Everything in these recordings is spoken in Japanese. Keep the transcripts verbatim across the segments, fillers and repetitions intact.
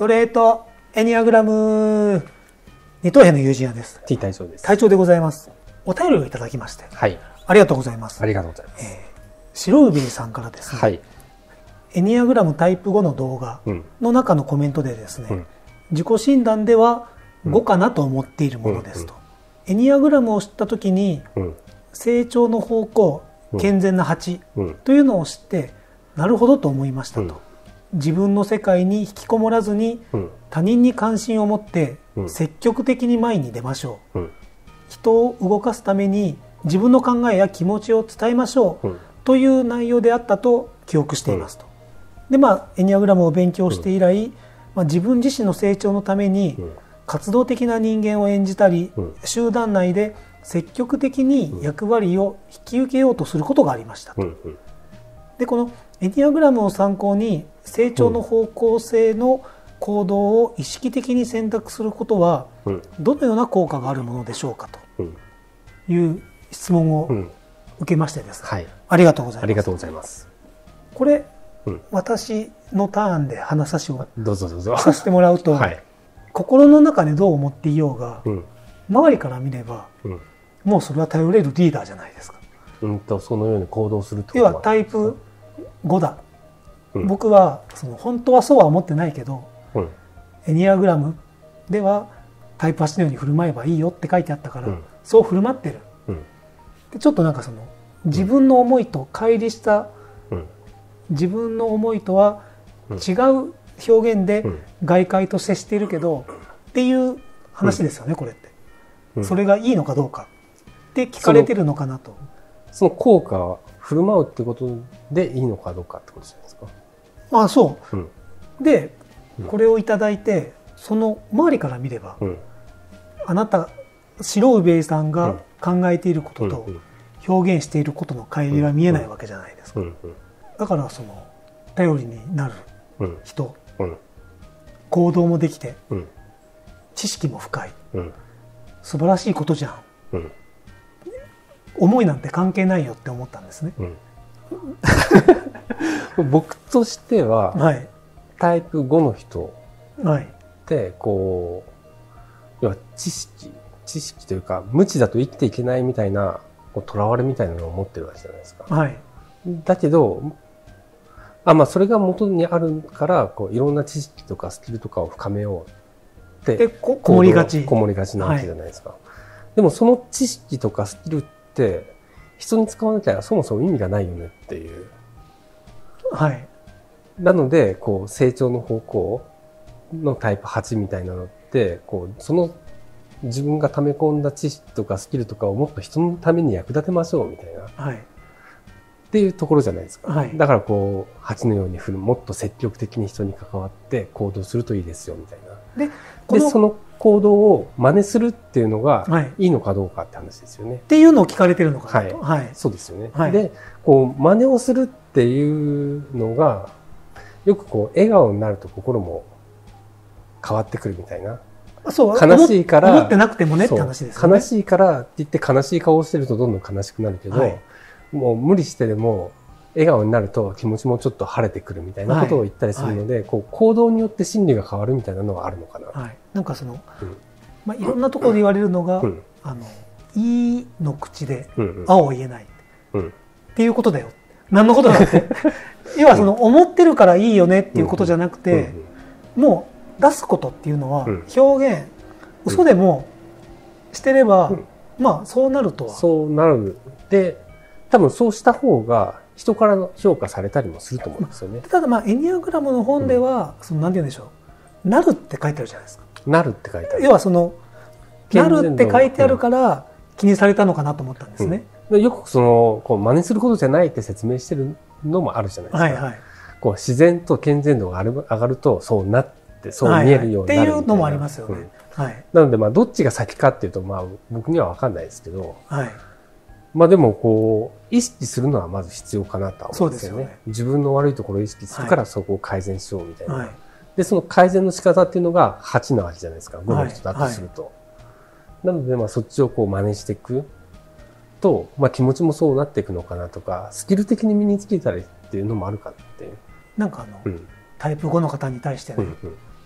トレートエニアグラム二等兵の友人屋です。 T 隊長です。 隊長でございます。お便りをいただきまして、 はい、 ありがとうございます。 ありがとうございます。 えー、白海さんからですね、はい、エニアグラムタイプごの動画の中のコメントでですね、うん、自己診断ではごかなと思っているものですと、うんうん、エニアグラムを知った時に、うん、成長の方向健全なはちというのを知って、うん、なるほどと思いましたと、うん、自分の世界に引きこもらずに、うん、他人に関心を持って積極的に前に出ましょう、うん、人を動かすために自分の考えや気持ちを伝えましょう、うん、という内容であったと記憶していますと、うん、でまあエニアグラムを勉強して以来、うんまあ、自分自身の成長のために活動的な人間を演じたり、うん、集団内で積極的に役割を引き受けようとすることがありましたと、うんうん、でこのエニアグラムを参考に成長の方向性の行動を意識的に選択することはどのような効果があるものでしょうかという質問を受けましてですね、うんはい、ありがとうございます。 ありがとうございます。 これ、うん、私のターンで話させどうぞどうぞさせてもらうと、はい、心の中でどう思っていようが、うん、周りから見れば、うん、もうそれは頼れるリーダーじゃないですか。 うんとそのように行動するってこと要はタイプごだ、うん、僕はその本当はそうは思ってないけど、うん、エニアグラムではタイプはちのように振る舞えばいいよって書いてあったから、うん、そう振る舞ってる、うん、でちょっとなんかその自分の思いと乖離した、うん、自分の思いとは違う表現で外界と接しているけど、うん、っていう話ですよね、これって、うん、それがいいのかどうかって聞かれてるのかなと。 その効果は振る舞うってことでいいのかどうかってことじゃないですか。 ああそう、うん、でこれをいただいてその周りから見れば、うん、あなた白宇さんが考えていることと表現していることの乖離は見えないわけじゃないですか。だからその頼りになる人、うんうん、行動もできて、うん、知識も深い、うん、素晴らしいことじゃん、うん、思いなんて関係ないよって思ったんですね、 うん、僕としては、はい、タイプごの人ってこう、要は知識知識というか無知だと生きていけないみたいなとらわれみたいなのを持ってるわけじゃないですか、はい、だけどあ、まあ、それが元にあるからこういろんな知識とかスキルとかを深めようってこもりがちこもりがちなわけじゃないですか、はい、でもその知識とかスキルって人に使わなきゃそもそも意味がないよねっていう、はい、なのでこう成長の方向のタイプはちみたいなのってこうその自分が溜め込んだ知識とかスキルとかをもっと人のために役立てましょうみたいな、はい、っていうところじゃないですか、はい、だからこうはちのように振るもっと積極的に人に関わって行動するといいですよみたいな。で、このでその行動を真似するっていうのがいいのかどうかって話ですよね、はい、 っていうのを聞かれてるのかなと、 はいはい、そうですよね、はい、でこう真似をするっていうのがよくこう笑顔になると心も変わってくるみたいな。 そう悲しいから思ってなくてもねって話ですよね。 悲しいからって言って悲しい顔をしてるとどんどん悲しくなるけど、はい、もう無理してでも笑顔になると気持ちもちょっと晴れてくるみたいなことを言ったりするので、はいはい、こう行動によって心理が変わるみたいなのはあるのかな、 はい、なんかその、うんまあ、いろんなところで言われるのが、うん、あのいいの口で青を言えない、うんうん、っていうことだよ。何のことだって要はその思ってるからいいよねっていうことじゃなくて、うんうんうん、もう出すことっていうのは表現、うん、嘘でもしてれば、うん、まあそうなるとはそうなるで多分そうした方が人からの評価されたりもすると思うんですよね。 ただまあエニアグラムの本では、うん、その何て言うんでしょうなるって書いてあるじゃないですか。 なるって書いてある。 要はそのなるって書いてあるから気にされたのかなと思ったんですね、 うん、よくそのこう真似することじゃないって説明してるのもあるじゃないですか、はいはい、こう自然と健全度が上がるとそうなってそう見えるようになるみたいな、はいはい、っていうのもありますよね、うんはい、なのでまあどっちが先かっていうとまあ僕には分かんないですけど、はい、まあでもこう意識するのはまず必要かなとは思うんですよね。そうですよね。自分の悪いところを意識するからそこを改善しようみたいな、はい、でその改善の仕方っていうのがはちなわけじゃないですか、ごの人だとすると、はいはい、なのでまあそっちをこう真似していくと、まあ、気持ちもそうなっていくのかなとかスキル的に身につけたりっていうのもあるかなっていう。 なんかあの、うん、タイプごの方に対してね、うんうん、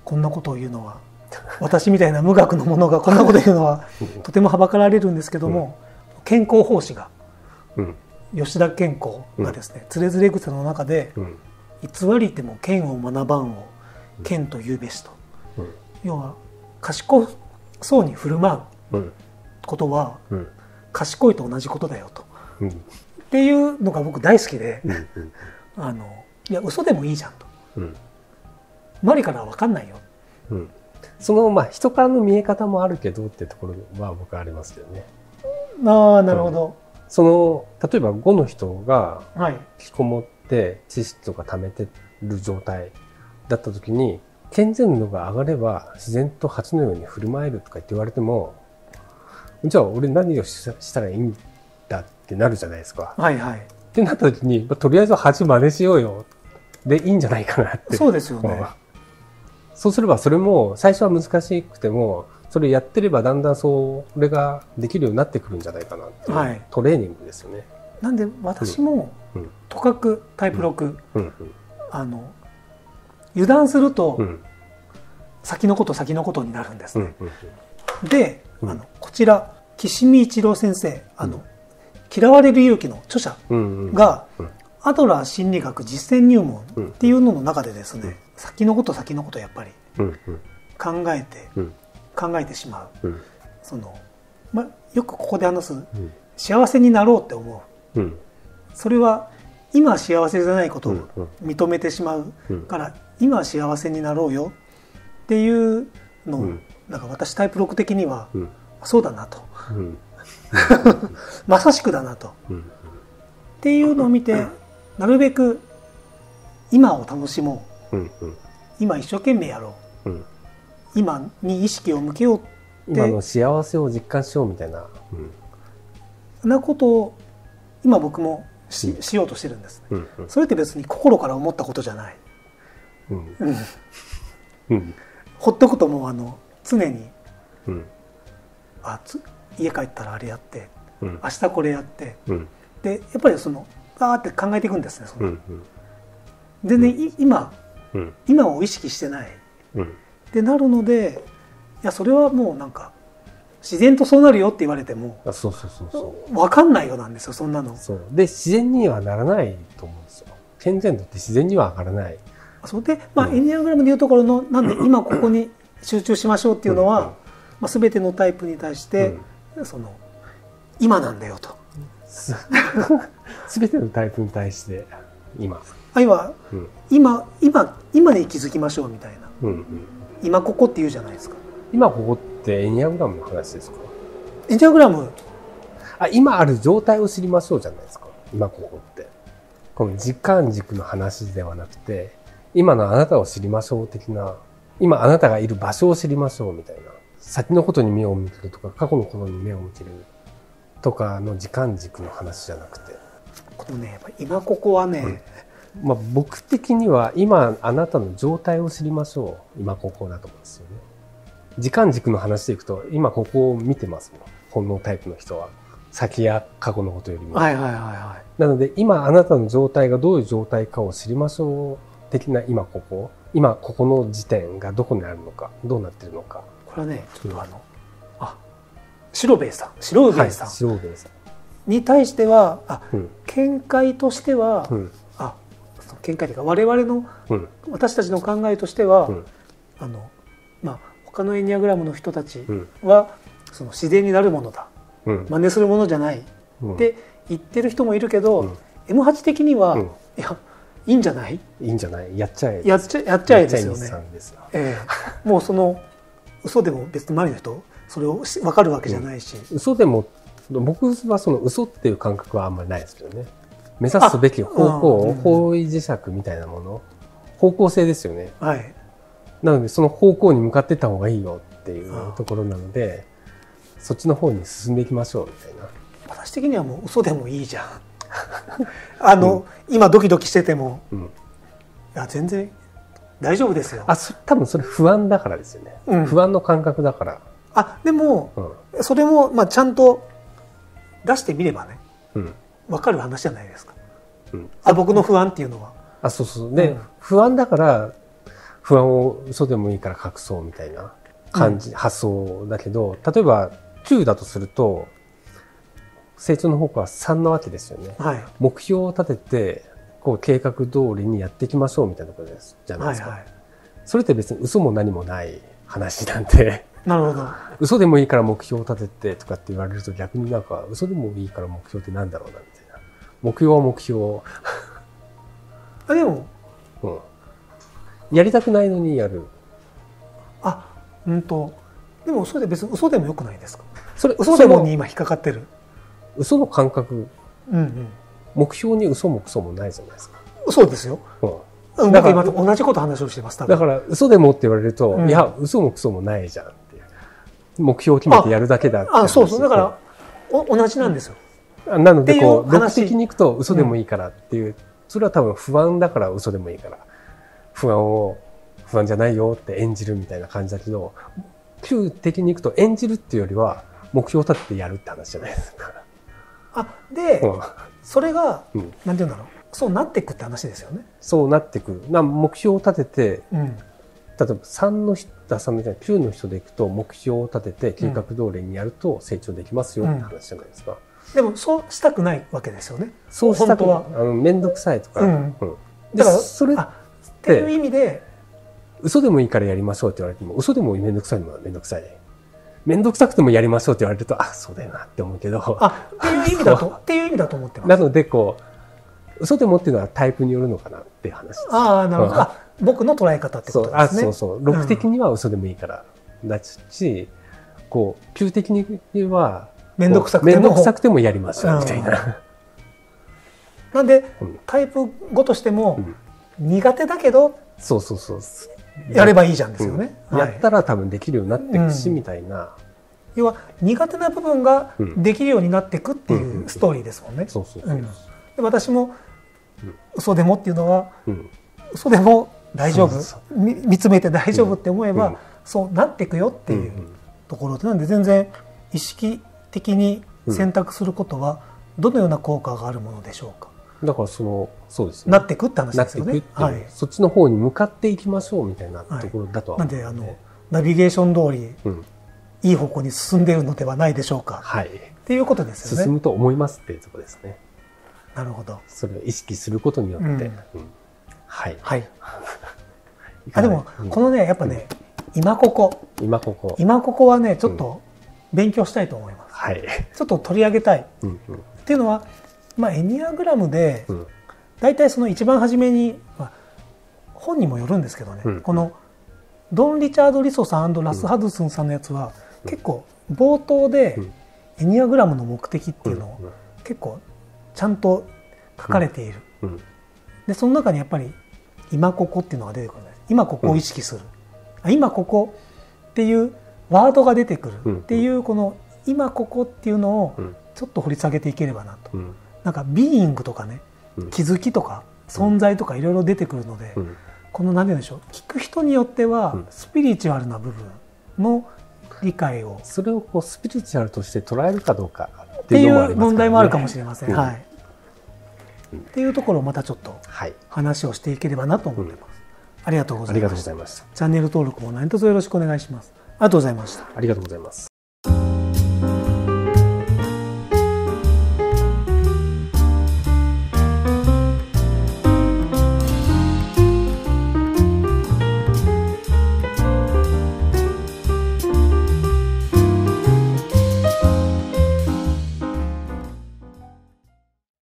こんなことを言うのは私みたいな無学の者がこんなこと言うのはとてもはばかられるんですけども、うん、健康奉仕が、うん、吉田健康がですね、つれづれ草の中で、うん、偽りても剣を学ばんを剣と言うべしと、うん、要は賢そうに振る舞うことは、うん、賢いと同じことだよと、うん、っていうのが僕大好きで、うんうん、あのいや嘘でもいいじゃんと、うん、周りからは分かんないよ、 うん、そのまあ人からの見え方もあるけどってところは僕はありますけどね。 ああなるほど、うん、 その例えばごの人が引きこもって知識とか貯めてる状態だった時に健全度が上がれば自然とはちのように振る舞えるとか言って言われても、じゃあ俺何をしたらいいんだってなるじゃないですか。 はいはい。 ってなった時に、まあ、とりあえずはち真似しようよでいいんじゃないかなって。 そうですよね。 そうすればそれも最初は難しくてもそれやってればだんだんそれができるようになってくるんじゃないかなっていう、はい、トレーニングですよね。 なんで私も、うん、とかくタイプろく、うんうん、あの油断すると、うん、先のこと先のことになるんですね。うんうん、で、うん、あのこちら岸見一郎先生、あの、うん、嫌われる勇気の著者が、うんうんうん、アドラー心理学実践入門っていうのの中でですね、うん、先のこと先のことやっぱり考えて、うん、考えてしまう、うん、その、ま、よくここで話す、うん、幸せになろうって思う、うん、それは今は幸せじゃないことを認めてしまうから、うん、今は幸せになろうよっていうのを、うん、なんか私タイプろく的には、うん、そうだなと、うん、まさしくだなと、うん、っていうのを見てなるべく今を楽しもう、うんうん、今一生懸命やろう、うん、今に意識を向けようって今の幸せを実感しようみたいな、 うん、なことを今僕も し, しようとしてるんです、ねうんうん、それって別に心から思ったことじゃない、うんうん、ほっとくともうあの常に、うん、あつ家帰ったらあれやって、うん、明日これやって、うん、でやっぱりそのバーって考えていくんですね。その、うんうん、全然、ね、今、うん、今を意識してない、うん、ってなるので、いやそれはもうなんか自然とそうなるよって言われても、あそうそうそうそう分かんないよなんですよそんなの。 そうで自然にはならないと思うんですよ。健全度って自然には上がらない。 そうで、まあうん、エニアグラムでいうところのなんで今ここに集中しましょうっていうのは、うんまあ、全てのタイプに対して、うん、その今なんだよと。 全てのタイプに対して今あるいは、うん、今今今に気づきましょうみたいな、うんうん、今ここって言うじゃないですか。 今ここってエニアグラムの話ですか？ エニアグラムあ今ある状態を知りましょうじゃないですか。今ここってこの時間軸の話ではなくて今のあなたを知りましょう的な、今あなたがいる場所を知りましょうみたいな、先のことに目を向けるとか過去のことに目を向けるとかの時間軸の話じゃなくて、 このねやっぱ今ここはね、 うんまあ、僕的には今あなたの状態を知りましょう今ここだと思うんですよね。時間軸の話でいくと今ここを見てますもん。本能タイプの人は先や過去のことよりも、はいはいはいはい、なので今あなたの状態がどういう状態かを知りましょう的な今ここ今ここの時点がどこにあるのかどうなってるのか。 これはねちょっとあの、うん、あ白兵衛さん白兵衛さん、はい、 白兵衛さんに対してはあ、うん、見解としては、うん、あその見解というか我々の、うん、私たちの考えとしては、うん、あのまあ他のエニアグラムの人たちは、うん、その自然になるものだ、うん、真似するものじゃない、うん、って言ってる人もいるけど、うん、エムはち 的には、うん、いやいいんじゃないいいんじゃないやっちゃえやっちゃやっちゃえですよね。ええ、もうその嘘でも別に周りの人それを分かるわけじゃないし、 うん、嘘でも僕はその嘘っていう感覚はあんまりないですけどね。目指すべき方向、うん、方位磁石みたいなもの方向性ですよね。はい。なのでその方向に向かっていった方がいいよっていうところなので、うん、そっちの方に進んでいきましょうみたいな。 私的にはもう嘘でもいいじゃん。あの、うん、今ドキドキしてても、うん、いや全然大丈夫ですよ。 あ多分それ不安だからですよね、うん、不安の感覚だから。 あでも、うん、それも、まあ、ちゃんと出してみればね、うん、分かる話じゃないですか、うん、あ僕の不安っていうのは。 あそうそうで、うん、不安だから不安を嘘でもいいから隠そうみたいな感じ、うん、発想だけど、例えばきゅうだとすると成長の方向はさんなわけですよね。はい、目標を立ててこう計画通りにやっていきましょうみたいなことですじゃないですか。はいはい、それって別に嘘も何もない話なんで。 なるほど。 嘘でもいいから目標を立ててとかって言われると逆になんか嘘でもいいから目標ってなんだろうなみたいな。目標は目標。 あでも、 うん、やりたくないのにやる。 あ、うんとでもそれで別に嘘でもよくないですか。それ嘘でもに今引っかかってる。 嘘の感覚。 うんうん。 目標に嘘もクソもないじゃないですか。 そうですよ。うん。だから今同じこと話をしてます。 だから嘘でもって言われると、うん、いや嘘もクソもないじゃんっていう。目標を決めてやるだけだって。 あ、あそうそう。だからお同じなんですよ。 うん、なのでこう論的にいくと嘘でもいいからっていう、うん、それは多分不安だから嘘でもいいから不安を不安じゃないよって演じるみたいな感じだけど、きゅう的にいくと演じるっていうよりは目標を立ててやるって話じゃないですか。 あで、うん、それが、うん、なんて言うんだろう。そうなっていくって話ですよね。 そうなっていく。な目標を立てて、うん、例えばさんの人、さんみたいなきゅうの人でいくと目標を立てて計画通りにやると成長できますよって話じゃないですか。 うん、でもそうしたくないわけですよね。 そうしたくない。あの面倒くさいとか。うんうん、 だからそれっていう意味で嘘でもいいからやりましょうって言われても嘘でも面倒くさいのは面倒くさい。面倒くさくてもやりましょうって言われるとあそうだよなって思うけど。 あっていう意味だとっていう意味だと思ってます。 なのでこう。嘘でもっていうのはタイプによるのかなっていう話です。 ああ、なるほど。あ、僕の捉え方ってことですね。 そうそうそう。ろく的には嘘でもいいからだし、うん、こうきゅう的には面倒くさくても面倒くさくてもやりましょうみたいな。 なんで、うん、タイプごとしても、うん、苦手だけど、 そうそうそう。 やればいいじゃんですよね。 うんはい、やったら多分できるようになっていくし、みたいな。 要は苦手な部分ができるようになっていくっていうストーリーですもんね。 そうそうそう。 で私も嘘でもっていうのは、うん、嘘でも大丈夫そうそう見、見つめて大丈夫って思えば、うん、そうなっていくよっていうところで、なんで全然意識的に選択することはどのような効果があるものでしょうか。 だからそのそうですね。 なっていくって話ですよね。 はい、そっちの方に向かっていきましょうみたいなところだとは、 はい、なんであのナビゲーション通り、うん、いい方向に進んでいるのではないでしょうか。はい。っていうことですよね。 進むと思いますっていうところですね。 なるほど。 それを意識することによって、うんうん、はい。 はい。あでも、うん、このねやっぱね、うん、今ここ今ここ今ここはねちょっと勉強したいと思います。うん、はい。ちょっと取り上げたい。うんうん、っていうのは、まあエニアグラムで、うん、だいたいその一番初めに、まあ、本にもよるんですけどね、うん、このドン・リチャード・リソさん&ラス・ハドソンさんのやつは、うん、結構冒頭で、うん、エニアグラムの目的っていうのを、うん、結構ちゃんと書かれている、うんうん、でその中にやっぱり今ここっていうのが出てくるんです。今ここを意識する、うん、今ここっていうワードが出てくるっていう、この今ここっていうのをちょっと掘り下げていければなと、うん、なんかビーイングとかね、うん、気づきとか存在とかいろいろ出てくるので、うん、この何て言うんでしょう、聞く人によってはスピリチュアルな部分の理解を、 それをこうスピリチュアルとして捉えるかどうかっていう問題もあるかもしれません。はい。っていうところをまたちょっと話をしていければなと思ってます。ありがとうございます。 ありがとうございます。 チャンネル登録も何卒よろしくお願いします。ありがとうございました。 ありがとうございます。